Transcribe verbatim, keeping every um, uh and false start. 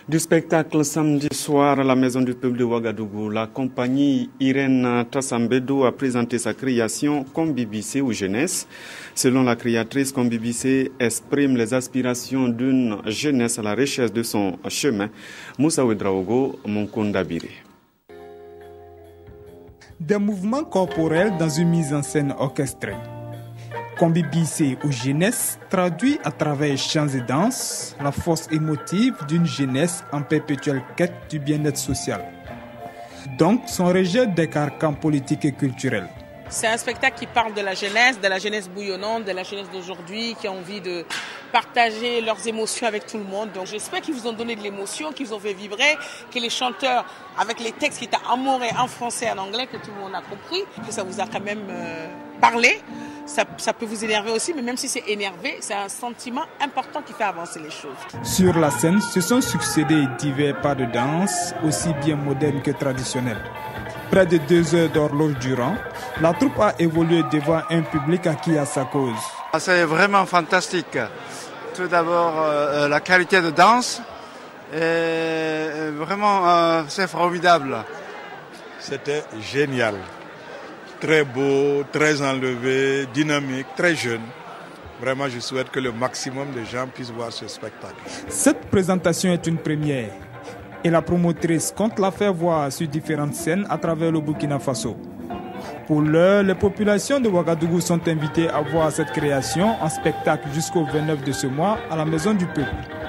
Du spectacle samedi soir à la Maison du Peuple de Ouagadougou, la compagnie Irène Tassambedo a présenté sa création Kombi Bissé aux jeunesse. Selon la créatrice, Kombi Bissé exprime les aspirations d'une jeunesse à la recherche de son chemin. Moussa Ouedraogo, Monkondabiri. Des mouvements corporels dans une mise en scène orchestrée. Kombi Bissé aux jeunesse traduit à travers chants et danses la force émotive d'une jeunesse en perpétuelle quête du bien-être social. Donc son rejet des carcans politiques et culturels. C'est un spectacle qui parle de la jeunesse, de la jeunesse bouillonnante, de la jeunesse d'aujourd'hui qui a envie de partager leurs émotions avec tout le monde. Donc j'espère qu'ils vous ont donné de l'émotion, qu'ils vous ont fait vibrer, que les chanteurs, avec les textes qui étaient amoureux en français et en anglais, que tout le monde a compris, que ça vous a quand même euh, parlé. Ça, ça peut vous énerver aussi, mais même si c'est énervé, c'est un sentiment important qui fait avancer les choses. Sur la scène, se sont succédés divers pas de danse, aussi bien modernes que traditionnels. Près de deux heures d'horloge durant, la troupe a évolué devant un public acquis à sa cause. C'est vraiment fantastique. Tout d'abord, euh, la qualité de danse, est vraiment, euh, c'est formidable. C'était génial. Très beau, très enlevé, dynamique, très jeune. Vraiment, je souhaite que le maximum de gens puissent voir ce spectacle. Cette présentation est une première. Et la promotrice compte la faire voir sur différentes scènes à travers le Burkina Faso. Pour l'heure, les populations de Ouagadougou sont invitées à voir cette création en spectacle jusqu'au vingt-neuf de ce mois à la Maison du Peuple.